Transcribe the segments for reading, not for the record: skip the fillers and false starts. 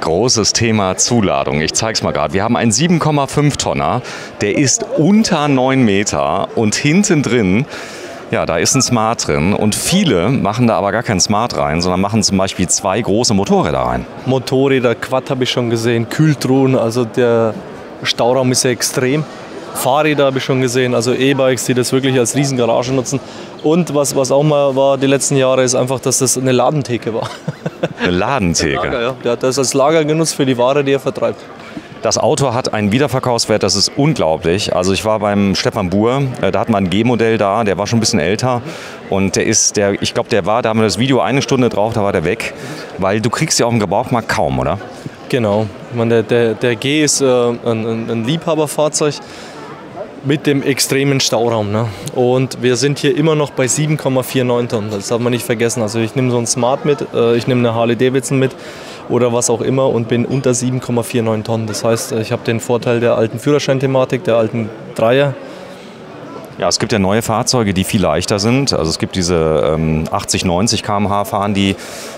Großes Thema Zuladung. Ich zeige es mal gerade. Wir haben einen 7,5 Tonner, der ist unter 9 Meter und hinten drin, ja, da ist ein Smart drin und viele machen da aber gar kein Smart rein, sondern machen zum Beispiel 2 große Motorräder rein. Motorräder, Quad habe ich schon gesehen, Kühltruhen, also der Stauraum ist ja extrem. Fahrräder habe ich schon gesehen, also E-Bikes, die das wirklich als Riesengarage nutzen. Und was auch mal war die letzten Jahre, ist einfach, dass das eine Ladentheke war. Eine Ladentheke? Lager, ja. Der hat das als Lager genutzt für die Ware, die er vertreibt. Das Auto hat einen Wiederverkaufswert, das ist unglaublich. Also ich war beim Stefan Buhr, da hat man ein G-Modell da, der war schon ein bisschen älter. Und ich glaube, da haben wir das Video 1 Stunde drauf, da war der weg. Weil du kriegst ja auf dem Gebrauchtmarkt kaum, oder? Genau. Ich meine, der G ist ein Liebhaberfahrzeug mit dem extremen Stauraum. Ne? Und wir sind hier immer noch bei 7,49 Tonnen. Das darf man nicht vergessen. Also ich nehme so ein Smart mit, ich nehme eine Harley Davidson mit oder was auch immer und bin unter 7,49 Tonnen. Das heißt, ich habe den Vorteil der alten Führerscheinthematik, der alten Dreier. Ja, es gibt ja neue Fahrzeuge, die viel leichter sind. Also es gibt diese 80, 90 km/h fahren, die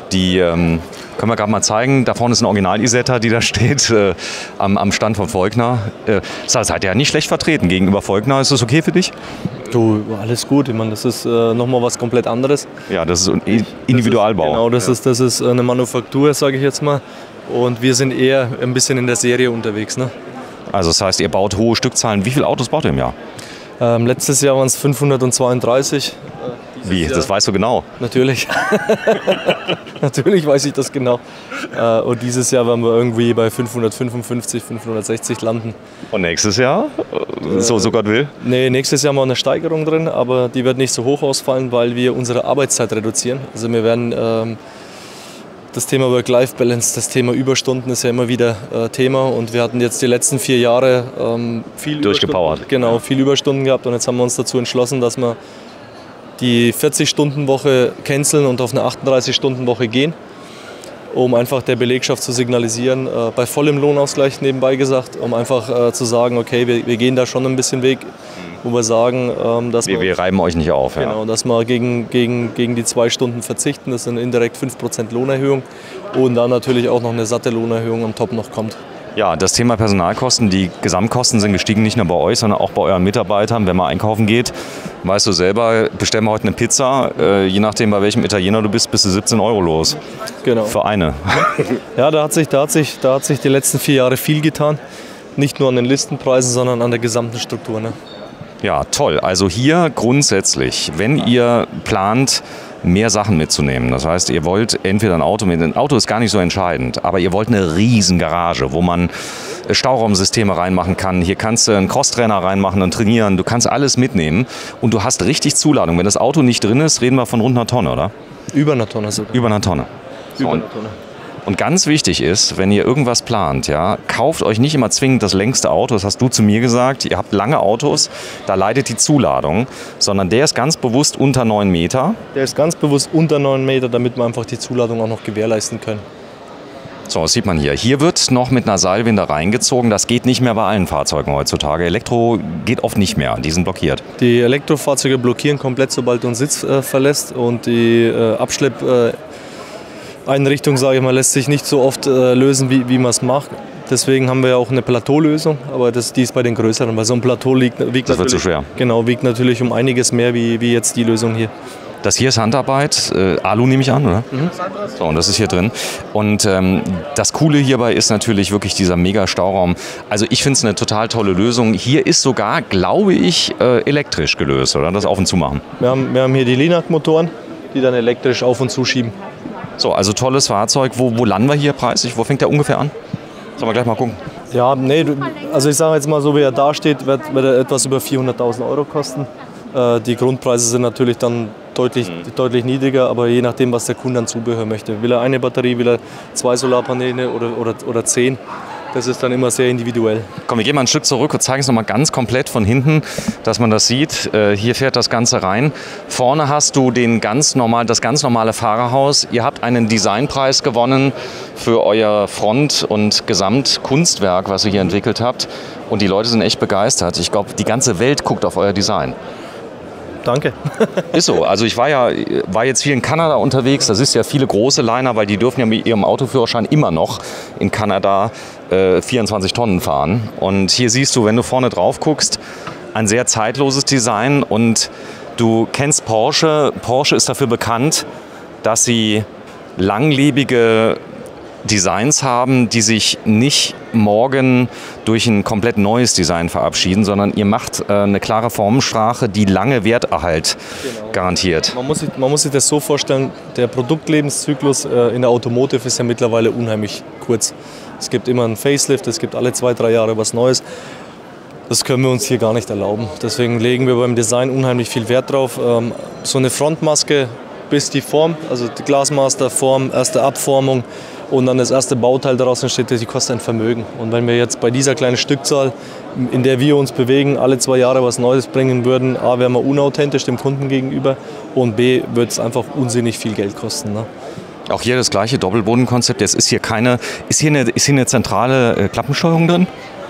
können wir gerade mal zeigen. Da vorne ist ein Original-Isetta, die da steht, am Stand von Volkner. Seid ihr ja nicht schlecht vertreten gegenüber Volkner. Ist das okay für dich? Du, alles gut. Ich meine, das ist nochmal was komplett anderes. Ja, das ist ein Individualbau. Genau, das ist eine Manufaktur, sage ich jetzt mal. Und wir sind eher ein bisschen in der Serie unterwegs. Ne? Also das heißt, ihr baut hohe Stückzahlen. Wie viele Autos baut ihr im Jahr? Letztes Jahr waren es 532. Wie? Das weißt du genau? Natürlich. Natürlich weiß ich das genau. Und dieses Jahr werden wir irgendwie bei 555, 560 landen. Und nächstes Jahr? So Gott will? Nee, nächstes Jahr haben wir eine Steigerung drin, aber die wird nicht so hoch ausfallen, weil wir unsere Arbeitszeit reduzieren. Also wir werden das Thema Work-Life-Balance, das Thema Überstunden ist ja immer wieder Thema und wir hatten jetzt die letzten 4 Jahre viel durchgepowert. Genau, viel Überstunden gehabt und jetzt haben wir uns dazu entschlossen, dass wir die 40-Stunden-Woche canceln und auf eine 38-Stunden-Woche gehen, um einfach der Belegschaft zu signalisieren, bei vollem Lohnausgleich nebenbei gesagt, um einfach zu sagen, okay, wir gehen da schon ein bisschen Weg, wo wir sagen, dass wir reiben euch nicht auf. Genau, ja. dass wir gegen die 2 Stunden verzichten, das sind indirekt 5% Lohnerhöhung und dann natürlich auch noch eine satte Lohnerhöhung am Top noch kommt. Ja, das Thema Personalkosten, die Gesamtkosten sind gestiegen, nicht nur bei euch, sondern auch bei euren Mitarbeitern. Wenn man einkaufen geht, weißt du selber, bestellen wir heute eine Pizza, je nachdem bei welchem Italiener du bist du 17 € los. Genau. Für eine. Ja, da hat sich die letzten 4 Jahre viel getan. Nicht nur an den Listenpreisen, sondern an der gesamten Struktur. Ne? Ja, toll. Also hier grundsätzlich, wenn ihr plant, mehr Sachen mitzunehmen. Das heißt, ihr wollt entweder ein Auto mit, ein Auto ist gar nicht so entscheidend, aber ihr wollt eine riesen Garage, wo man Stauraumsysteme reinmachen kann. Hier kannst du einen Crosstrainer reinmachen und trainieren. Du kannst alles mitnehmen und du hast richtig Zuladung. Wenn das Auto nicht drin ist, reden wir von rund 1 Tonne, oder? Über 1 Tonne sogar. Über 1 Tonne. Über 1 Tonne. Und ganz wichtig ist, wenn ihr irgendwas plant, ja, kauft euch nicht immer zwingend das längste Auto, das hast du zu mir gesagt, ihr habt lange Autos, da leidet die Zuladung, sondern der ist ganz bewusst unter 9 Meter. Der ist ganz bewusst unter 9 Meter, damit wir einfach die Zuladung auch noch gewährleisten können. So, das sieht man hier. Hier wird noch mit einer Seilwinde reingezogen, das geht nicht mehr bei allen Fahrzeugen heutzutage. Elektro geht oft nicht mehr, die sind blockiert. Die Elektrofahrzeuge blockieren komplett, sobald du den Sitz verlässt und die Einrichtung, sage ich mal, lässt sich nicht so oft lösen, wie man es macht. Deswegen haben wir ja auch eine Plateaulösung, aber die ist bei den größeren, weil so ein Plateau wiegt wird zu schwer. Genau, wiegt natürlich um einiges mehr wie jetzt die Lösung hier. Das hier ist Handarbeit, Alu nehme ich an, oder? Mhm. So, und das ist hier drin. Und das Coole hierbei ist natürlich wirklich dieser Mega-Stauraum. Also ich finde es eine total tolle Lösung. Hier ist sogar, glaube ich, elektrisch gelöst, oder? Das Auf- und Zumachen. Wir haben hier die Linac-Motoren, die dann elektrisch auf- und zuschieben. So, also tolles Fahrzeug. Wo landen wir hier preislich? Wo fängt der ungefähr an? Sollen wir gleich mal gucken? Ja, nee, also ich sage jetzt mal so, wie er da steht, wird er etwas über 400.000 € kosten. Die Grundpreise sind natürlich dann deutlich niedriger, aber je nachdem, was der Kunde an Zubehör möchte. Will er eine Batterie, will er 2 Solarpaneele oder 10? Das ist dann immer sehr individuell. Komm, wir gehen mal ein Stück zurück und zeigen es nochmal ganz komplett von hinten, dass man das sieht. Hier fährt das Ganze rein. Vorne hast du das ganz normale Fahrerhaus. Ihr habt einen Designpreis gewonnen für euer Front- und Gesamtkunstwerk, was ihr hier entwickelt habt. Und die Leute sind echt begeistert. Ich glaube, die ganze Welt guckt auf euer Design. danke. Ist so. Also ich war jetzt viel in Kanada unterwegs. Das ist ja viele große Liner, weil die dürfen ja mit ihrem Autoführerschein immer noch in Kanada 24 Tonnen fahren. Und hier siehst du, wenn du vorne drauf guckst, ein sehr zeitloses Design. Und du kennst Porsche. Porsche ist dafür bekannt, dass sie langlebige Designs haben, die sich nicht morgen durch ein komplett neues Design verabschieden, sondern ihr macht eine klare Formensprache, die lange Werterhalt garantiert. Man muss sich das so vorstellen, der Produktlebenszyklus in der Automotive ist ja mittlerweile unheimlich kurz. Es gibt immer einen Facelift, es gibt alle 2-3 Jahre was Neues. Das können wir uns hier gar nicht erlauben. Deswegen legen wir beim Design unheimlich viel Wert drauf. So eine Frontmaske bis die Form, also die Glasmaster Form, erste Abformung und dann das erste Bauteil daraus entsteht, die kostet ein Vermögen. Und wenn wir jetzt bei dieser kleinen Stückzahl, in der wir uns bewegen, alle 2 Jahre was Neues bringen würden, A, wären wir unauthentisch dem Kunden gegenüber und B, wird es einfach unsinnig viel Geld kosten. Ne? Auch hier das gleiche Doppelbodenkonzept. Jetzt ist hier eine zentrale Klappensteuerung drin?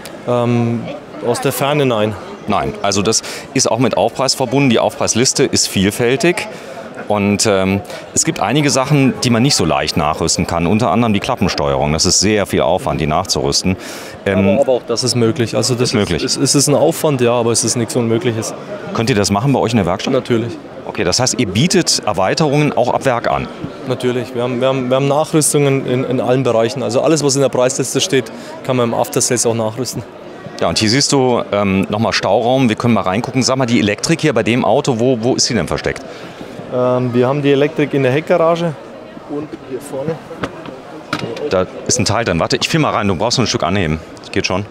Aus der Ferne nein. Nein, also das ist auch mit Aufpreis verbunden. Die Aufpreisliste ist vielfältig. Und es gibt einige Sachen, die man nicht so leicht nachrüsten kann, unter anderem die Klappensteuerung. Das ist sehr viel Aufwand, die nachzurüsten. Aber auch das ist möglich. Also das ist möglich. Es ist ein Aufwand, ja, aber es ist nichts Unmögliches. Könnt ihr das machen bei euch in der Werkstatt? Natürlich. Okay, das heißt, ihr bietet Erweiterungen auch ab Werk an? Natürlich. Wir haben Nachrüstungen in allen Bereichen. Also alles, was in der Preisliste steht, kann man im After-Sales auch nachrüsten. Ja, und hier siehst du nochmal Stauraum. Wir können mal reingucken. Sag mal, die Elektrik hier bei dem Auto, wo ist sie denn versteckt? Wir haben die Elektrik in der Heckgarage und hier vorne. Da ist ein Teil drin. Warte, ich will mal rein. Du brauchst nur ein Stück anheben. Das geht schon.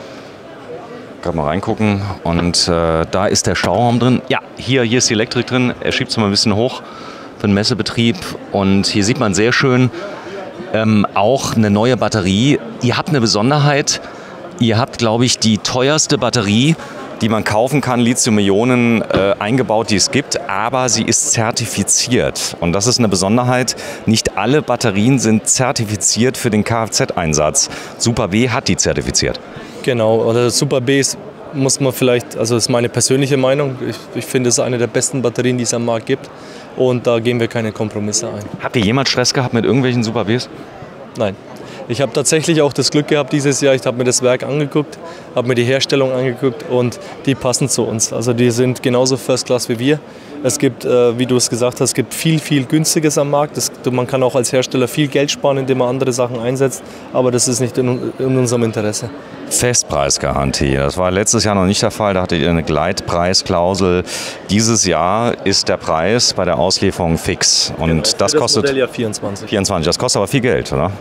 Gerade mal reingucken. Und da ist der Stauraum drin. Ja, hier ist die Elektrik drin. Er schiebt es mal ein bisschen hoch für den Messebetrieb. Und hier sieht man sehr schön auch eine neue Batterie. Ihr habt eine Besonderheit. Ihr habt, glaube ich, die teuerste Batterie, die man kaufen kann, Lithium-Ionen eingebaut, die es gibt, aber sie ist zertifiziert. Und das ist eine Besonderheit. Nicht alle Batterien sind zertifiziert für den Kfz-Einsatz. Super B hat die zertifiziert. Genau, oder Super B muss man vielleicht, also das ist meine persönliche Meinung, ich finde, es ist eine der besten Batterien, die es am Markt gibt. Und da gehen wir keine Kompromisse ein. Habt ihr jemals Stress gehabt mit irgendwelchen Super Bs? Nein. Ich habe tatsächlich auch das Glück gehabt dieses Jahr, ich habe mir das Werk angeguckt, habe mir die Herstellung angeguckt und die passen zu uns. Also die sind genauso First Class wie wir. Es gibt, wie du es gesagt hast, es gibt viel, viel Günstiges am Markt. Man kann auch als Hersteller viel Geld sparen, indem man andere Sachen einsetzt, aber das ist nicht in unserem Interesse. Festpreisgarantie, das war letztes Jahr noch nicht der Fall, da hattet ihr eine Gleitpreisklausel. Dieses Jahr ist der Preis bei der Auslieferung fix und genau, das kostet Modelljahr 24. 24, das kostet aber viel Geld, oder?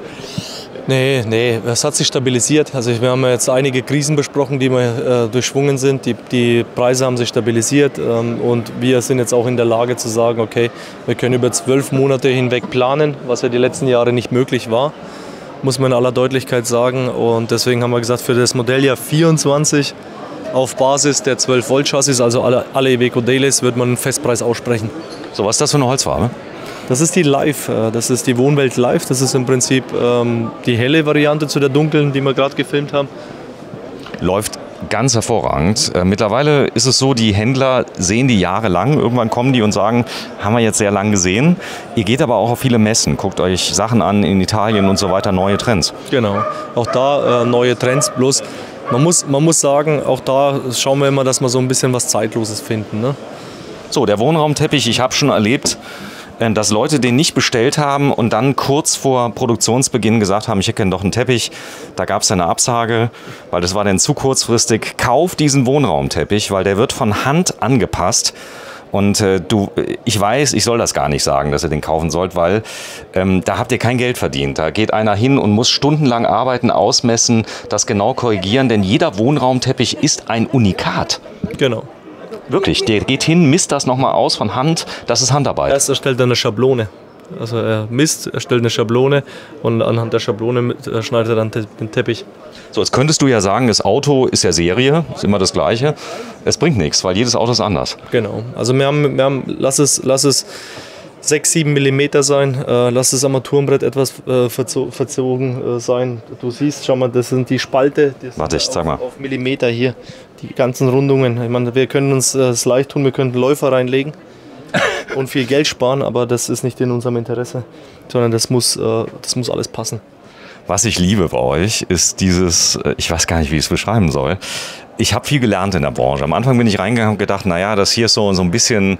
Nee, es hat sich stabilisiert. Also wir haben jetzt einige Krisen besprochen, die wir durchschwungen sind. Die Preise haben sich stabilisiert und wir sind jetzt auch in der Lage zu sagen, okay, wir können über 12 Monate hinweg planen, was ja die letzten Jahre nicht möglich war, muss man in aller Deutlichkeit sagen. Und deswegen haben wir gesagt, für das Modelljahr 24 auf Basis der 12-Volt-Chassis, also alle Iveco Dailies, wird man einen Festpreis aussprechen. So, was ist das für eine Holzfarbe? Das ist die Live, das ist die Wohnwelt Live, das ist im Prinzip die helle Variante zu der dunklen, die wir gerade gefilmt haben. Läuft ganz hervorragend. Mittlerweile ist es so, die Händler sehen die jahrelang, irgendwann kommen die und sagen, haben wir jetzt sehr lang gesehen. Ihr geht aber auch auf viele Messen, guckt euch Sachen an in Italien und so weiter, neue Trends. Genau, auch da neue Trends, bloß man muss sagen, auch da schauen wir immer, dass wir so ein bisschen was Zeitloses finden. Ne? So, der Wohnraumteppich, ich habe schon erlebt, dass Leute den nicht bestellt haben und dann kurz vor Produktionsbeginn gesagt haben, ich hätte gerne doch einen Teppich. Da gab es eine Absage, weil das war dann zu kurzfristig. Kauf diesen Wohnraumteppich, weil der wird von Hand angepasst. Und ich weiß, ich soll das gar nicht sagen, dass ihr den kaufen sollt, weil da habt ihr kein Geld verdient. Da geht einer hin und muss stundenlang arbeiten, ausmessen, das genau korrigieren, denn jeder Wohnraumteppich ist ein Unikat. Genau. Wirklich, der geht hin, misst das nochmal aus von Hand, das ist Handarbeit. Erst erstellt er eine Schablone. Also er misst, erstellt eine Schablone und anhand der Schablone schneidet er dann den Teppich. So, jetzt könntest du ja sagen, das Auto ist ja Serie, ist immer das Gleiche. Es bringt nichts, weil jedes Auto ist anders. Genau, also wir haben lass es 6, 7 mm sein. Lass das Armaturenbrett etwas verzogen sein. Du siehst, schau mal, das sind die Spalte. Warte, ich zeig mal. Auf Millimeter hier, die ganzen Rundungen. Ich meine, wir können uns das leicht tun, wir könnten Läufer reinlegen und viel Geld sparen, aber das ist nicht in unserem Interesse, sondern das muss alles passen. Was ich liebe bei euch, ist dieses, ich weiß gar nicht, wie ich es beschreiben soll. Ich habe viel gelernt in der Branche. Am Anfang bin ich reingegangen und gedacht, naja, das hier ist so ein bisschen,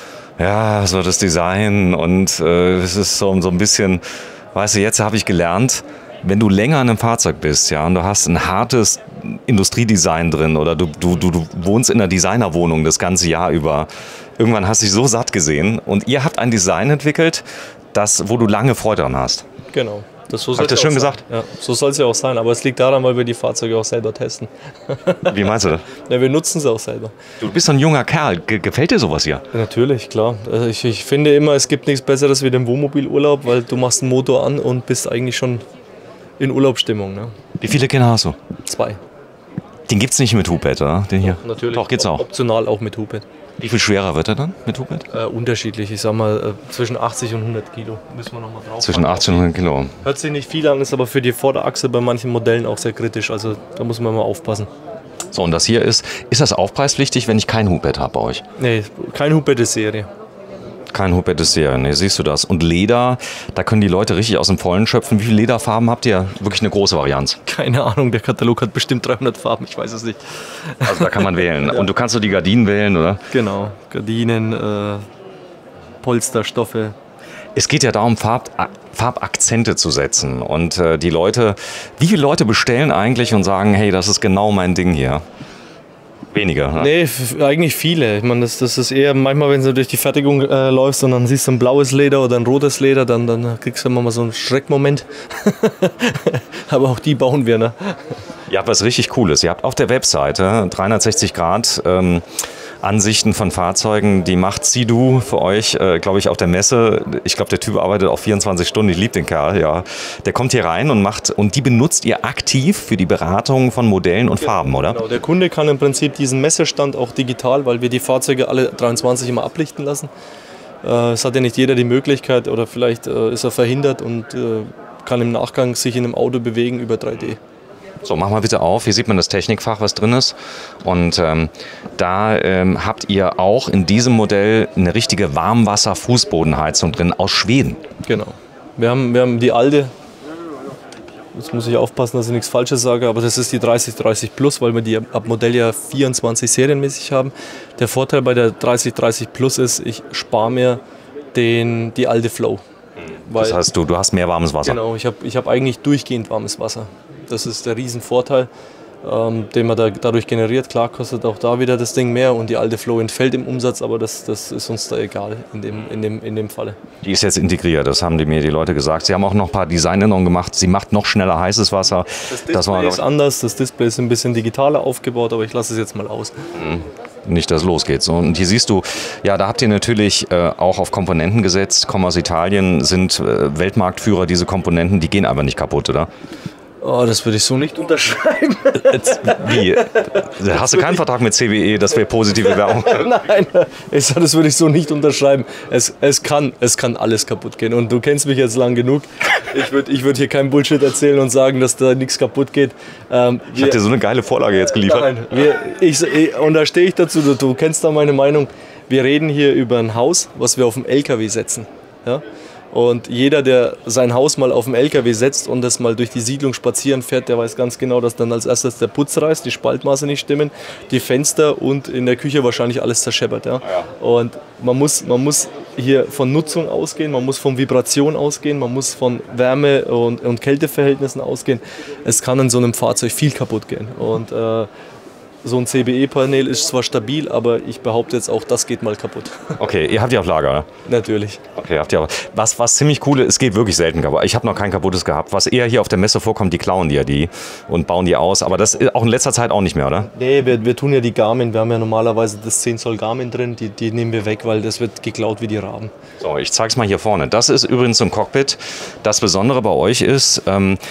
ja, so das Design und es ist so ein bisschen, weißt du, jetzt habe ich gelernt, wenn du länger in einem Fahrzeug bist, ja, und du hast ein hartes Industriedesign drin oder du wohnst in einer Designerwohnung das ganze Jahr über, irgendwann hast du dich so satt gesehen und ihr habt ein Design entwickelt, wo du lange Freude dran hast. Genau. Habe ich das schön gesagt? Ja, so soll es ja auch sein, aber es liegt daran, weil wir die Fahrzeuge auch selber testen. Wie meinst du das? Ja, wir nutzen sie auch selber. Du bist so ein junger Kerl, gefällt dir sowas hier? Ja, natürlich, klar. Also ich finde immer, es gibt nichts Besseres wie den Wohnmobilurlaub, weil du machst den Motor an und bist eigentlich schon in Urlaubsstimmung. Ne? Wie viele Kinder hast du? 2. Den gibt es nicht mit Hubbett, oder? Den hier? Doch, natürlich. Doch, geht's auch. Optional auch mit Hubbett. Wie viel schwerer wird er dann mit Hubbett? Unterschiedlich, ich sag mal zwischen 80 und 100 Kilo. Müssen wir noch mal drauf. Zwischen 80 und 100 Kilo. Hört sich nicht viel an, ist aber für die Vorderachse bei manchen Modellen auch sehr kritisch. Also da muss man mal aufpassen. So, und das hier ist das aufpreispflichtig, wenn ich kein Hubbett habe bei euch? Nee, kein Hubbett ist Serie. Kein Hubbett ist Serie, nee, siehst du das. Und Leder, da können die Leute richtig aus dem Vollen schöpfen. Wie viele Lederfarben habt ihr? Wirklich eine große Varianz. Keine Ahnung, der Katalog hat bestimmt 300 Farben, ich weiß es nicht. Also da kann man wählen. Und du kannst so die Gardinen wählen, oder? Genau, Gardinen, Polsterstoffe. Es geht ja darum, Farbakzente zu setzen. Und die Leute, wie viele Leute bestellen eigentlich und sagen, hey, das ist genau mein Ding hier? Weniger, ne? Nee, eigentlich viele. Ich meine, das ist eher manchmal, wenn du durch die Fertigung läufst und dann siehst du ein blaues Leder oder ein rotes Leder, dann kriegst du immer mal so einen Schreckmoment. Aber auch die bauen wir, ne? Ihr habt was richtig Cooles. Ihr habt auf der Webseite 360 Grad Ansichten von Fahrzeugen, die macht Sidu für euch, glaube ich, auf der Messe. Ich glaube, der Typ arbeitet auch 24 Stunden, ich liebe den Kerl, ja. Der kommt hier rein und die benutzt ihr aktiv für die Beratung von Modellen und Farben, oder? Genau, der Kunde kann im Prinzip diesen Messestand auch digital, weil wir die Fahrzeuge alle 23 immer ablichten lassen. Es hat ja nicht jeder die Möglichkeit oder vielleicht ist er verhindert und kann im Nachgang sich in einem Auto bewegen über 3D. So, mach mal bitte auf. Hier sieht man das Technikfach, was drin ist. Und da habt ihr auch in diesem Modell eine richtige Warmwasser-Fußbodenheizung drin aus Schweden. Genau. Wir haben die alte, jetzt muss ich aufpassen, dass ich nichts Falsches sage, aber das ist die 3030 Plus, weil wir die ab Modell ja 24 serienmäßig haben. Der Vorteil bei der 3030 Plus ist, ich spare mir die alte Flow. Das heißt, du hast mehr warmes Wasser. Genau, ich hab eigentlich durchgehend warmes Wasser. Das ist der Riesenvorteil, den man dadurch generiert. Klar kostet auch da wieder das Ding mehr und die alte Flow entfällt im Umsatz, aber das ist uns da egal in dem Falle. Die ist jetzt integriert, das haben mir die Leute gesagt. Sie haben auch noch ein paar Designänderungen gemacht. Sie macht noch schneller heißes Wasser. Das Display ist anders, das Display ist ein bisschen digitaler aufgebaut, aber ich lasse es jetzt mal aus. Nicht, dass es losgeht. So, und hier siehst du, ja, da habt ihr natürlich auch auf Komponenten gesetzt. Kommen aus Italien, sind Weltmarktführer, diese Komponenten, die gehen aber nicht kaputt, oder? Oh, das würde ich so nicht unterschreiben. Wie? Hast du keinen Vertrag mit CBE, das wäre positive Werbung? Nein, das würde ich so nicht unterschreiben. Es kann alles kaputt gehen. Und du kennst mich jetzt lang genug. Ich würd hier keinen Bullshit erzählen und sagen, dass da nichts kaputt geht. Ich habe dir so eine geile Vorlage jetzt geliefert. Nein, und da stehe ich dazu, du kennst da meine Meinung. Wir reden hier über ein Haus, was wir auf dem LKW setzen. Ja? Und jeder, der sein Haus mal auf dem LKW setzt und das mal durch die Siedlung spazieren fährt, der weiß ganz genau, dass dann als erstes der Putz reißt, die Spaltmaße nicht stimmen, die Fenster und in der Küche wahrscheinlich alles zerscheppert. Ja? Und man muss hier von Nutzung ausgehen, man muss von Vibration ausgehen, man muss von Wärme- und Kälteverhältnissen ausgehen. Es kann in so einem Fahrzeug viel kaputt gehen. Und so ein CBE-Panel ist zwar stabil, aber ich behaupte jetzt auch, das geht mal kaputt. Okay, ihr habt die auf Lager, oder? Natürlich. Okay, habt ihr auch. Was ziemlich cool ist, es geht wirklich selten kaputt. Ich habe noch kein kaputtes gehabt. Was eher hier auf der Messe vorkommt, die klauen die und bauen die aus. Aber das ist auch in letzter Zeit auch nicht mehr, oder? Nee, wir tun ja die Garmin. Wir haben ja normalerweise das 10 Zoll Garmin drin. Die nehmen wir weg, weil das wird geklaut wie die Raben. So, ich zeig's mal hier vorne. Das ist übrigens ein Cockpit. Das Besondere bei euch ist,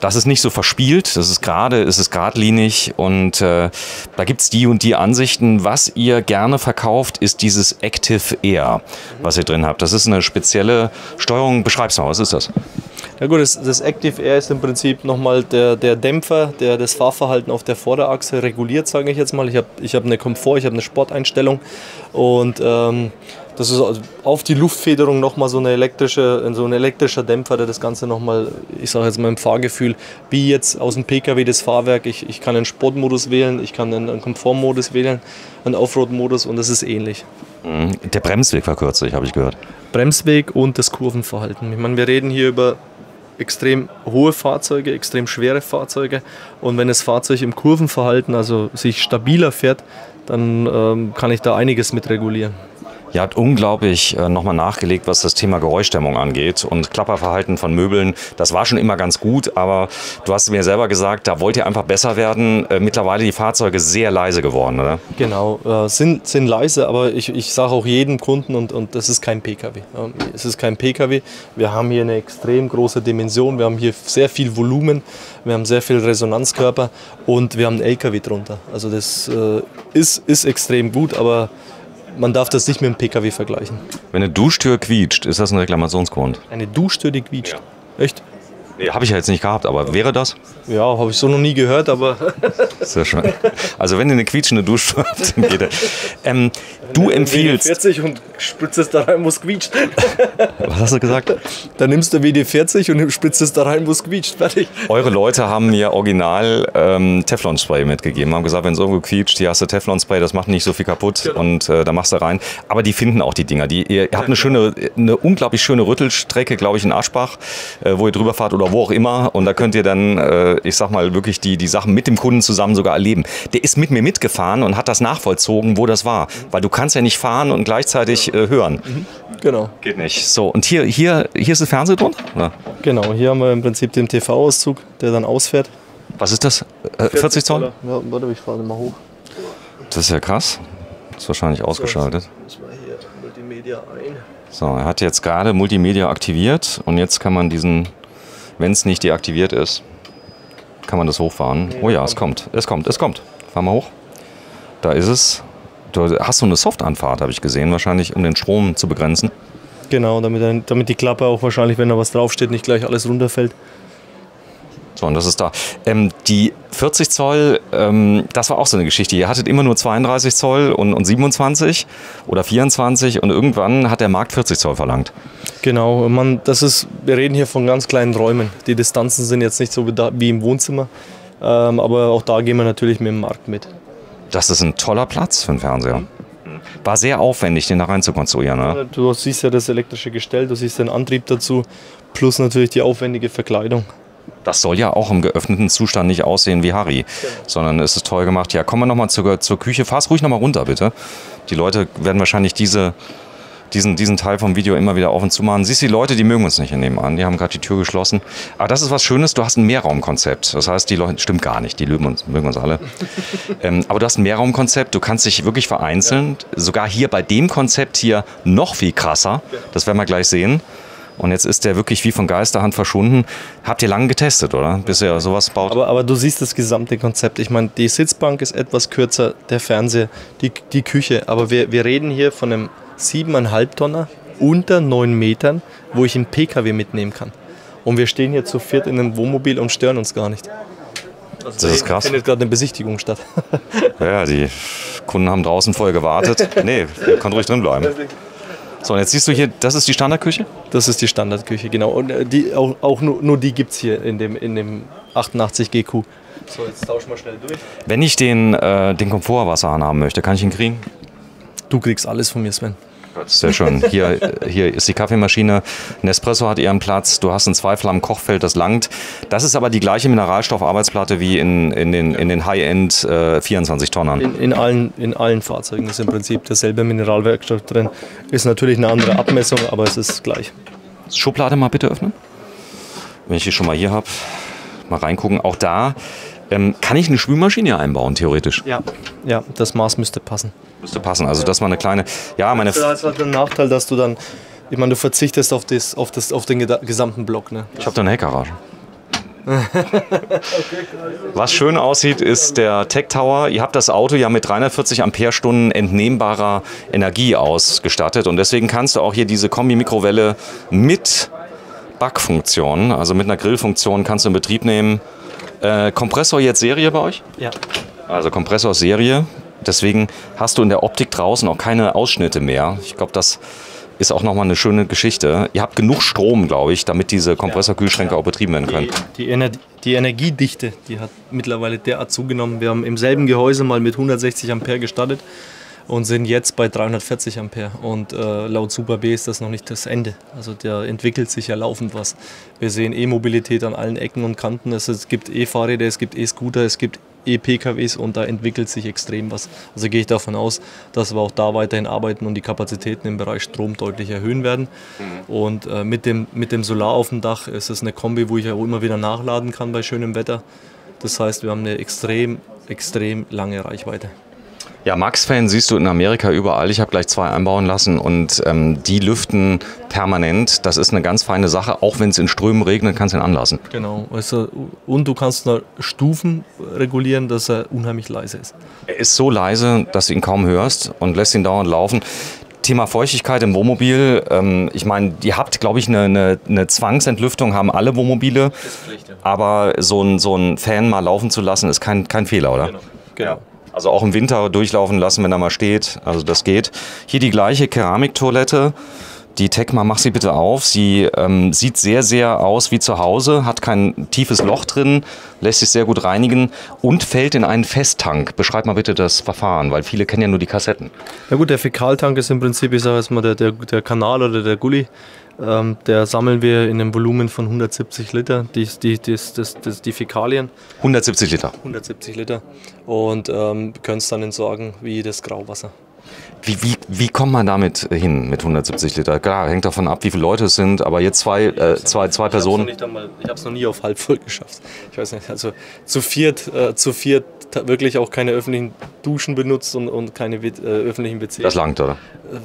Das ist nicht so verspielt, das ist gerade, es ist geradlinig und da gibt es die und die Ansichten. Was ihr gerne verkauft, ist dieses Active Air, was ihr drin habt. Das ist eine spezielle Steuerung. Beschreib's mal, was ist das? Ja gut, das Active Air ist im Prinzip nochmal der Dämpfer, der das Fahrverhalten auf der Vorderachse reguliert, sage ich jetzt mal. Ich hab eine Komfort, ich habe eine Sporteinstellung und das ist also auf die Luftfederung nochmal so ein elektrischer Dämpfer, der das Ganze nochmal, ich sage jetzt mal im Fahrgefühl, wie jetzt aus dem PKW das Fahrwerk. Ich kann einen Sportmodus wählen, ich kann einen Komfortmodus wählen, einen Offroad-Modus und das ist ähnlich. Der Bremsweg verkürzt sich, habe ich gehört. Bremsweg und das Kurvenverhalten. Ich meine, wir reden hier über extrem hohe Fahrzeuge, extrem schwere Fahrzeuge und wenn das Fahrzeug im Kurvenverhalten, also sich stabiler fährt, dann kann ich da einiges mit regulieren. Ihr habt unglaublich nochmal nachgelegt, was das Thema Geräuschdämmung angeht und Klapperverhalten von Möbeln. Das war schon immer ganz gut, aber du hast mir selber gesagt, da wollt ihr einfach besser werden. Mittlerweile die Fahrzeuge sehr leise geworden, oder? Genau, sind leise, aber ich sage auch jedem Kunden, und das ist kein PKW. Es ist kein PKW. Wir haben hier eine extrem große Dimension, wir haben hier sehr viel Volumen, wir haben sehr viel Resonanzkörper und wir haben einen LKW drunter. Also das ist extrem gut, aber man darf das nicht mit dem PKW vergleichen. Wenn eine Duschtür quietscht, ist das ein Reklamationsgrund? Eine Duschtür, die quietscht? Ja. Echt? Nee, habe ich ja jetzt nicht gehabt, aber wäre das? Ja, habe ich so noch nie gehört, aber... Sehr schön. Also wenn ihr eine quietschende Duschtür habt, dann geht er. Du empfiehlst... WD-40 und spritzt es da rein, wo es quietscht. Was hast du gesagt? Dann nimmst du WD-40 und spritzt es da rein, wo es quietscht. Fertig. Eure Leute haben mir original Teflonspray mitgegeben, haben gesagt, wenn es irgendwo quietscht, hier hast du Teflonspray, das macht nicht so viel kaputt, genau. Und da machst du rein. Aber die finden auch die Dinger. Ihr habt eine unglaublich schöne Rüttelstrecke, glaube ich, in Aschbach, wo ihr drüber fahrt oder wo auch immer. Und da könnt ihr dann, ich sag mal, wirklich die Sachen mit dem Kunden zusammen sogar erleben. Der ist mit mir mitgefahren und hat das nachvollzogen, wo das war. Weil du kannst ja nicht fahren und gleichzeitig hören. Genau. Geht nicht. So, und hier ist das Fernsehen drunter? Oder? Genau, hier haben wir im Prinzip den TV-Auszug, der dann ausfährt. Was ist das? 40 Zoll? Ja, warte, ich fahre mal hoch. Das ist ja krass. Das ist wahrscheinlich ausgeschaltet. So, jetzt mal hier Multimedia ein. So, er hat jetzt gerade Multimedia aktiviert und jetzt kann man diesen, wenn es nicht deaktiviert ist, kann man das hochfahren. Oh ja, es kommt. Fahr mal hoch. Da ist es. Du hast so eine Softanfahrt, habe ich gesehen, wahrscheinlich, um den Strom zu begrenzen. Genau, damit die Klappe auch wahrscheinlich, wenn da was draufsteht, nicht gleich alles runterfällt. So, und das ist da. Die 40 Zoll, das war auch so eine Geschichte. Ihr hattet immer nur 32 Zoll und 27 oder 24 und irgendwann hat der Markt 40 Zoll verlangt. Genau, wir reden hier von ganz kleinen Räumen. Die Distanzen sind jetzt nicht so wie im Wohnzimmer, aber auch da gehen wir natürlich mit dem Markt mit. Das ist ein toller Platz für einen Fernseher. War sehr aufwendig, den da rein zu konstruieren. Ne? Du siehst ja das elektrische Gestell, du siehst den Antrieb dazu, plus natürlich die aufwendige Verkleidung. Das soll ja auch im geöffneten Zustand nicht aussehen wie Harry, sondern es ist toll gemacht. Ja, kommen wir nochmal zur Küche. Fahr's ruhig nochmal runter, bitte. Die Leute werden wahrscheinlich diesen Teil vom Video immer wieder auf und zu machen. Siehst du, die Leute, die mögen uns nicht hier nebenan. Die haben gerade die Tür geschlossen. Aber das ist was Schönes, du hast ein Mehrraumkonzept. Das heißt, die Leute, stimmt gar nicht, die mögen uns alle. Aber du hast ein Mehrraumkonzept, du kannst dich wirklich vereinzeln. Sogar hier bei dem Konzept hier noch viel krasser. Das werden wir gleich sehen. Und jetzt ist der wirklich wie von Geisterhand verschwunden. Habt ihr lange getestet, oder? Bis ihr sowas baut? Aber du siehst das gesamte Konzept. Ich meine, die Sitzbank ist etwas kürzer, der Fernseher, die Küche. Aber wir reden hier von einem 7,5 Tonner unter 9 Metern, wo ich einen PKW mitnehmen kann. Und wir stehen hier zu viert in einem Wohnmobil und stören uns gar nicht. Also das ist krass. Findet gerade eine Besichtigung statt. Ja, die Kunden haben draußen vorher gewartet. Nee, ihr könnt ruhig drin bleiben. So, und jetzt siehst du hier, das ist die Standardküche? Das ist die Standardküche, genau. Und nur die gibt es hier in dem 88 GQ. So, jetzt tauschen wir schnell durch. Wenn ich den Komfortwasserhahn haben möchte, kann ich ihn kriegen? Du kriegst alles von mir, Sven. Sehr schön. Hier ist die Kaffeemaschine. Nespresso hat ihren Platz. Du hast ein 2-Flammen-Kochfeld, das langt. Das ist aber die gleiche Mineralstoffarbeitsplatte wie in den High-End 24-Tonnern. In allen Fahrzeugen ist im Prinzip derselbe Mineralwerkstoff drin. Ist natürlich eine andere Abmessung, aber es ist gleich. Schublade mal bitte öffnen. Wenn ich die schon mal hier habe, mal reingucken. Auch da kann ich eine Spülmaschine einbauen, theoretisch. Ja, das Maß müsste passen. Müsste passen, also das war eine kleine... Ja, das hat halt den Nachteil, dass du dann... Ich meine, du verzichtest auf den gesamten Block. Ne? Ich habe da eine Heckgarage. Was schön aussieht, ist der Tech Tower. Ihr habt das Auto ja mit 340 Ampere-Stunden entnehmbarer Energie ausgestattet und deswegen kannst du auch hier diese Kombi-Mikrowelle mit Backfunktion, also mit einer Grillfunktion, kannst du in Betrieb nehmen. Kompressor jetzt Serie bei euch? Ja. Also Kompressor Serie. Deswegen hast du in der Optik draußen auch keine Ausschnitte mehr. Ich glaube, das ist auch nochmal eine schöne Geschichte. Ihr habt genug Strom, glaube ich, damit diese Kompressorkühlschränke auch betrieben werden können. Die Energiedichte, die hat mittlerweile derart zugenommen. Wir haben im selben Gehäuse mal mit 160 Ampere gestartet und sind jetzt bei 340 Ampere. Und laut Super B ist das noch nicht das Ende. Also der entwickelt sich ja laufend was. Wir sehen E-Mobilität an allen Ecken und Kanten. Es gibt E-Fahrräder, es gibt E-Scooter, es gibt E-PKWs und da entwickelt sich extrem was. Also gehe ich davon aus, dass wir auch da weiterhin arbeiten und die Kapazitäten im Bereich Strom deutlich erhöhen werden. Und mit dem Solar auf dem Dach ist es eine Kombi, wo ich auch immer wieder nachladen kann bei schönem Wetter. Das heißt, wir haben eine extrem lange Reichweite. Ja, Max-Fan siehst du in Amerika überall. Ich habe gleich 2 einbauen lassen und die lüften permanent. Das ist eine ganz feine Sache. Auch wenn es in Strömen regnet, kannst du ihn anlassen. Genau. Also, und du kannst noch Stufen regulieren, dass er unheimlich leise ist. Er ist so leise, dass du ihn kaum hörst und lässt ihn dauernd laufen. Thema Feuchtigkeit im Wohnmobil. Ich meine, ihr habt, glaube ich, eine Zwangsentlüftung, haben alle Wohnmobile. Das ist Pflicht, ja. Aber so ein Fan mal laufen zu lassen, ist kein Fehler, oder? Genau. Also auch im Winter durchlaufen lassen, wenn er mal steht. Also das geht. Hier die gleiche Keramiktoilette. Die Tecma, mach sie bitte auf. Sie sieht sehr aus wie zu Hause, hat kein tiefes Loch drin, lässt sich sehr gut reinigen und fällt in einen Festtank. Beschreib mal bitte das Verfahren, weil viele kennen ja nur die Kassetten. Ja gut, der Fäkaltank ist im Prinzip, ich sage jetzt mal, der Kanal oder der Gully. Der sammeln wir in einem Volumen von 170 Liter, die Fäkalien. 170 Liter. 170 Liter. Und können es dann entsorgen wie das Grauwasser. Wie kommt man damit hin mit 170 Liter? Klar, hängt davon ab, wie viele Leute es sind, aber jetzt zwei Personen. Ich habe es noch nie auf halb voll geschafft. Ich weiß nicht, also zu viert wirklich auch keine öffentlichen Duschen benutzt und keine öffentlichen WCs. Das langt, oder?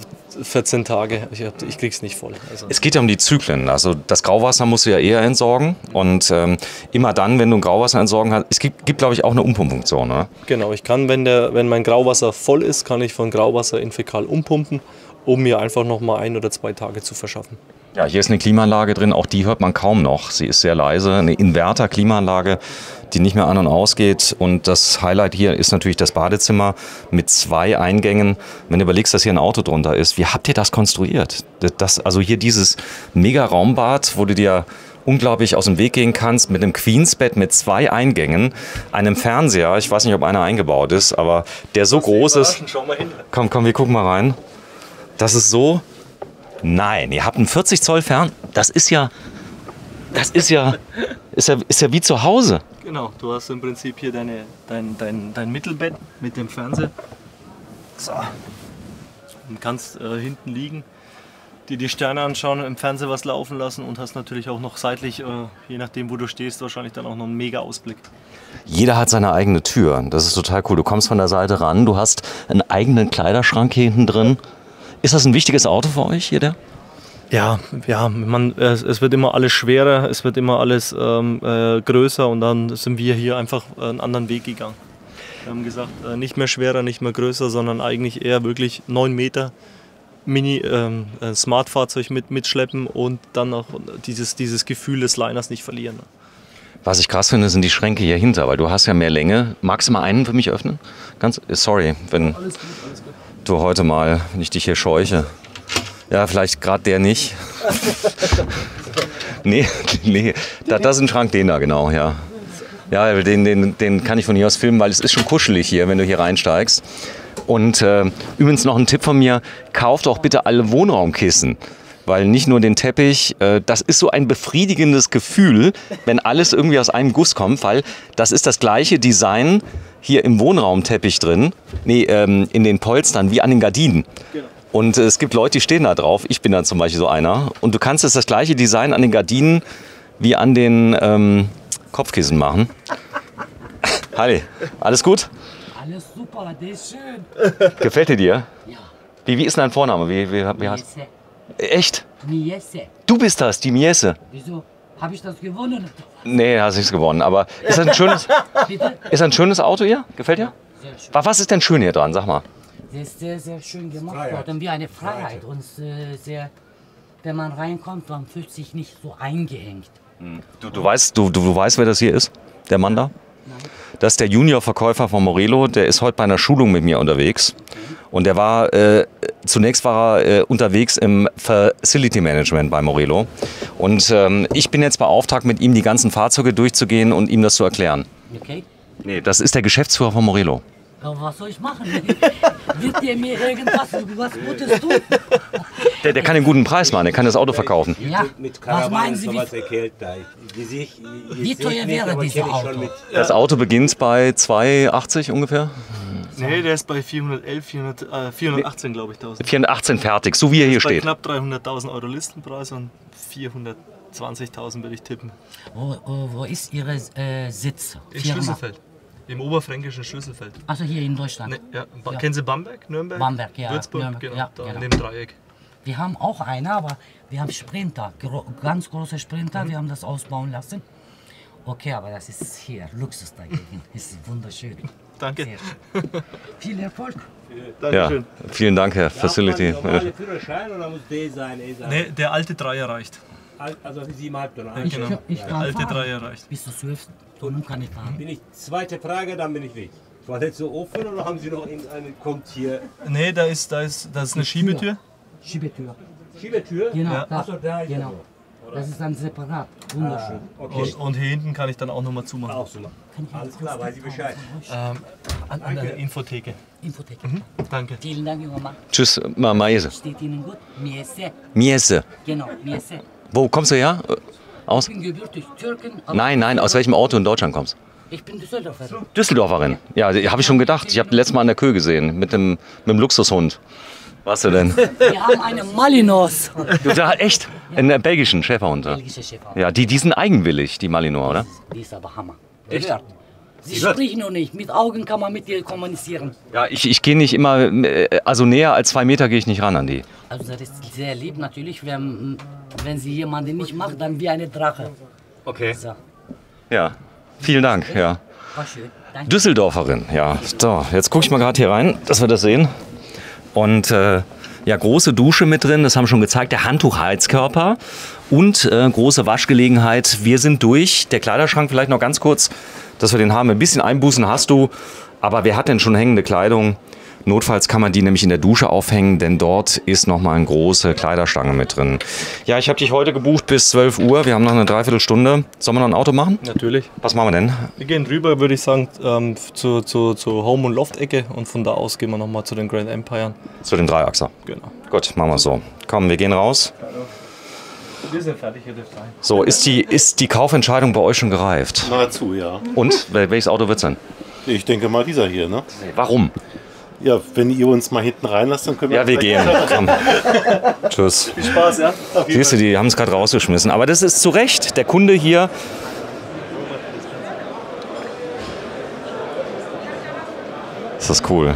14 Tage, ich krieg's nicht voll. Also. Es geht ja um die Zyklen. Also das Grauwasser musst du ja eher entsorgen. Und immer dann, wenn du ein Grauwasser entsorgen hast, es gibt glaube ich, auch eine Umpumpfunktion, oder? Genau, ich kann, wenn mein Grauwasser voll ist, kann ich von Grauwasser in Fäkal umpumpen, um mir einfach noch mal 1 oder 2 Tage zu verschaffen. Ja, hier ist eine Klimaanlage drin, auch die hört man kaum noch. Sie ist sehr leise, eine Inverter-Klimaanlage, die nicht mehr an- und ausgeht. Und das Highlight hier ist natürlich das Badezimmer mit 2 Eingängen. Wenn du überlegst, dass hier ein Auto drunter ist, wie habt ihr das konstruiert? Also hier dieses Mega-Raumbad, wo du dir unglaublich aus dem Weg gehen kannst, mit einem Queensbett mit 2 Eingängen, einem Fernseher, ich weiß nicht, ob einer eingebaut ist, aber der so groß ist. Schau mal hin. Komm, wir gucken mal rein. Das ist so... Nein, ihr habt einen 40 Zoll Fern. Das ist ja wie zu Hause. Genau, du hast im Prinzip hier dein Mittelbett mit dem Fernseher. So. Und kannst hinten liegen, dir die Sterne anschauen, im Fernseher was laufen lassen und hast natürlich auch noch seitlich, je nachdem wo du stehst, wahrscheinlich dann auch noch einen mega Ausblick. Jeder hat seine eigene Tür. Das ist total cool. Du kommst von der Seite ran, du hast einen eigenen Kleiderschrank hier hinten drin. Ist das ein wichtiges Auto für euch hier, der? Ja, es wird immer alles schwerer, es wird immer alles größer und dann sind wir hier einfach einen anderen Weg gegangen. Wir haben gesagt, nicht mehr schwerer, nicht mehr größer, sondern eigentlich eher wirklich 9 Meter Smart-Fahrzeug mitschleppen und dann auch dieses Gefühl des Liners nicht verlieren. Was ich krass finde, sind die Schränke hier hinter, weil du hast ja mehr Länge. Magst du mal einen für mich öffnen? Sorry, wenn Alles gut. du heute mal, wenn ich dich hier scheuche. Ja, vielleicht gerade der nicht. nee, das ist ein Schrank, den da, genau, ja. Ja, den kann ich von hier aus filmen, weil es ist schon kuschelig hier, wenn du hier reinsteigst. Und übrigens noch ein Tipp von mir, kauft auch bitte alle Wohnraumkissen. Weil nicht nur den Teppich, das ist so ein befriedigendes Gefühl, wenn alles irgendwie aus einem Guss kommt, weil das ist das gleiche Design hier im Wohnraumteppich drin, in den Polstern wie an den Gardinen. Genau. Und es gibt Leute, die stehen da drauf, ich bin dann zum Beispiel so einer. Und du kannst das gleiche Design an den Gardinen wie an den Kopfkissen machen. Halli, alles gut? Alles super, der ist schön. Gefällt dir? Ja. Wie ist denn dein Vorname? Wie heißt? Miese. Echt? Miese. Du bist das, die Miese. Wieso? Habe ich das gewonnen? Nee, hast nichts gewonnen. Aber ist das ein schönes, Bitte? ist das ein schönes Auto hier? Gefällt dir? Sehr schön. Was ist denn schön hier dran? Sag mal. Der ist sehr, sehr schön gemacht worden. Wie eine Freiheit. Und sehr, wenn man reinkommt, man fühlt sich nicht so eingeengt. Du weißt, wer das hier ist? Der Mann da? Das ist der Junior-Verkäufer von Morelo. Der ist heute bei einer Schulung mit mir unterwegs. Und der war, zunächst war er unterwegs im Facility Management bei Morelo. Und ich bin jetzt beauftragt, mit ihm die ganzen Fahrzeuge durchzugehen und ihm das zu erklären. Okay? Nee, das ist der Geschäftsführer von Morelo. Aber was soll ich machen? Wird der mir was Gutes tun? Der kann den guten Preis machen, der kann das Auto verkaufen. Ja, Mit was meinen Sie, sowas erklärt da. wie teuer wäre dieses Auto? Das Auto beginnt bei 2,80 ungefähr. Nee, der ist bei 418, glaube ich, 1000. 418 fertig, so wie er hier Bei steht. knapp 300.000 Euro Listenpreis und 420.000 würde ich tippen. Wo ist Ihre Sitz? In Firma? Schlüsselfeld. Im oberfränkischen Schlüsselfeld. Also hier in Deutschland. Ne, ja. Ja. Kennen Sie Bamberg, Nürnberg? Bamberg, ja. Würzburg, Nürnberg, genau, ja, da genau. in dem Dreieck. Wir haben auch eine, aber wir haben Sprinter, ganz große Sprinter, wir haben das ausbauen lassen. Okay, aber das ist hier Luxus dagegen. Ist wunderschön. Danke. Sehr schön. Viel Erfolg. Ja, Dankeschön. vielen Dank, Herr Facility. Normale Führerschein oder muss D sein? E sein? Nee, der alte Dreier reicht. Also 7,5 Tonnen. Genau. Ich kann Alte fahren. Dreier reicht. Bis zu 12 Tonnen kann ich fahren. Bin ich zweite Frage, dann bin ich weg. War das so offen oder haben Sie noch irgendeine, kommt hier Nee, da ist eine Schiebetür. Schiebetür. Schiebetür? Genau, Ja. da, Achso, da ist genau. Das ist dann separat. Wunderschön. Okay. Und hier hinten kann ich dann auch nochmal zumachen. Auch so. Alles klar, weiß ich Bescheid. An der Infotheke. Infothek. Danke. Vielen Dank, junger Mann. Tschüss, Maese. Steht Ihnen gut? Miese. Miese. Genau, Miese. Wo kommst du her? Aus? Ich bin gebürtig Türken. aber Nein, aus welchem Ort du in Deutschland kommst? Ich bin Düsseldorfer. Düsseldorferin. Ja, habe ich schon gedacht. Ich habe letztes Mal an der Kö gesehen mit dem Luxushund. Was du denn? Wir haben eine Malinos. Du, da, echt? Einen belgischen Schäferhund. Ja. Belgische Schäfer. Ja, die sind eigenwillig, die Malinois, oder? Die ist aber Hammer. Gehört. Sie spricht noch nicht. Mit Augen kann man mit ihr kommunizieren. Ja, ich gehe nicht immer, also näher als 2 Meter gehe ich nicht ran an die. Also das ist sehr lieb natürlich. Wenn sie jemanden nicht macht, dann wie eine Drache. Okay. So, Ja, vielen Dank, ja. war schön. Danke. Düsseldorferin, ja. So, jetzt gucke ich mal gerade hier rein, dass wir das sehen. Und ja, große Dusche mit drin, das haben wir schon gezeigt, der Handtuchheizkörper und große Waschgelegenheit. Wir sind durch. Der Kleiderschrank vielleicht noch ganz kurz, dass wir den haben. Ein bisschen Einbußen hast du, aber wer hat denn schon hängende Kleidung? Notfalls kann man die nämlich in der Dusche aufhängen, denn dort ist nochmal eine große Kleiderstange mit drin. Ja, ich habe dich heute gebucht bis 12 Uhr. Wir haben noch eine Dreiviertelstunde. Sollen wir noch ein Auto machen? Natürlich. Was machen wir denn? Wir gehen rüber, würde ich sagen, zur Home- und Loft-Ecke und von da aus gehen wir nochmal zu den Grand Empire. Zu den Dreiachser. Genau. Gut, machen wir es so. Komm, wir gehen raus. Wir sind fertig, ihr dürft rein. So, ist die Kaufentscheidung bei euch schon gereift? Nahezu, ja. Und welches Auto wird's denn? Ich denke mal dieser hier, ne? Warum? Ja, wenn ihr uns mal hinten reinlasst, dann können wir... Ja, wir gehen. Komm. Tschüss. Viel Spaß, ja? Siehst du, die haben es gerade rausgeschmissen. Aber das ist zu Recht. Der Kunde hier. Ist das cool.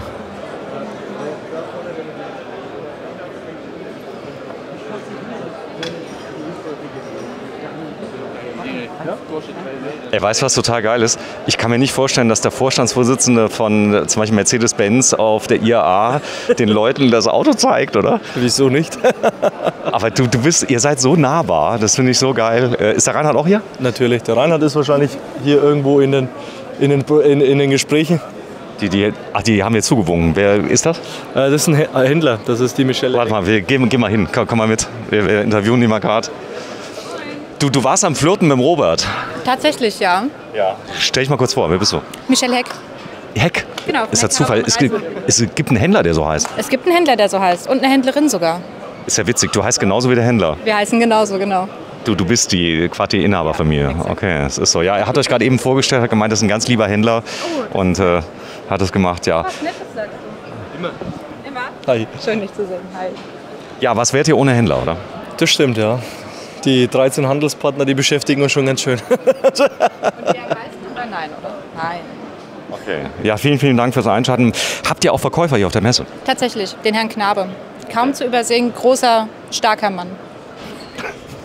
Ey, weißt du, was total geil ist? Ich kann mir nicht vorstellen, dass der Vorstandsvorsitzende von zum Beispiel Mercedes-Benz auf der IAA den Leuten das Auto zeigt, oder? Wieso nicht? Aber ihr seid so nahbar, das finde ich so geil. Ist der Reinhard auch hier? Natürlich. Der Reinhard ist wahrscheinlich hier irgendwo in den Gesprächen. Die haben jetzt zugewunken. Wer ist das? Das ist ein Händler, das ist die Michelle. Warte mal, geh mal hin. Komm mal mit. Wir interviewen die mal gerade. Du warst am Flirten mit dem Robert. Tatsächlich, ja. Ja. Stell dich mal kurz vor, wer bist du? Michelle Heck. Heck? Genau. Ist das Heck Zufall? Haus und Es gibt einen Händler, der so heißt. Es gibt einen Händler, der so heißt. Und eine Händlerin sogar. Ist ja witzig. Du heißt genauso wie der Händler. Wir heißen genauso, genau. Du bist die Quartierinhaberfamilie. Okay, es ist so. Ja, er hat euch gerade eben vorgestellt, hat gemeint, das ist ein ganz lieber Händler. Und hat es gemacht, ja. Was Nettes sagst du. Immer. Hi. Schön, dich zu sehen. Hi. Ja, was wärt ihr ohne Händler, oder? Das stimmt, ja. Die 13 Handelspartner, die beschäftigen uns schon ganz schön. Und die am meisten oder nein, oder? Nein. Okay. Ja, vielen Dank fürs Einschalten. Habt ihr auch Verkäufer hier auf der Messe? Tatsächlich, den Herrn Knabe. Kaum zu übersehen, großer, starker Mann.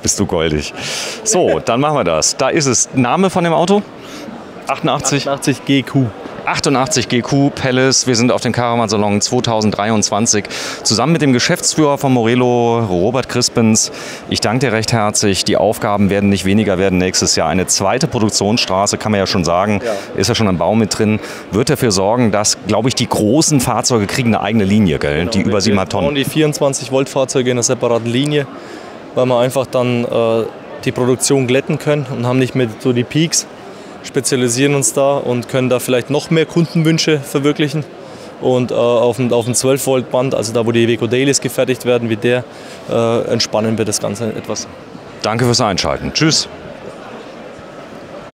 Bist du goldig. So, dann machen wir das. Da ist es. Name von dem Auto? 88? 88 GQ. 88 GQ Palace. Wir sind auf dem Caravan Salon 2023 zusammen mit dem Geschäftsführer von Morelo, Robert Crispens. Ich danke dir recht herzlich. Die Aufgaben werden nicht weniger werden nächstes Jahr. Eine zweite Produktionsstraße, kann man ja schon sagen, ist ja schon am Bau mit drin. Wird dafür sorgen, dass, glaube ich, die großen Fahrzeuge kriegen eine eigene Linie, gell? Die über 7,5 Tonnen. Und die 24 Volt Fahrzeuge in einer separaten Linie, weil wir einfach dann die Produktion glätten können und haben nicht mehr so die Peaks. Spezialisieren uns da und können da vielleicht noch mehr Kundenwünsche verwirklichen. Und auf dem 12-Volt-Band, also da, wo die Iveco Dailies gefertigt werden, wie der, entspannen wir das Ganze etwas. Danke fürs Einschalten. Tschüss.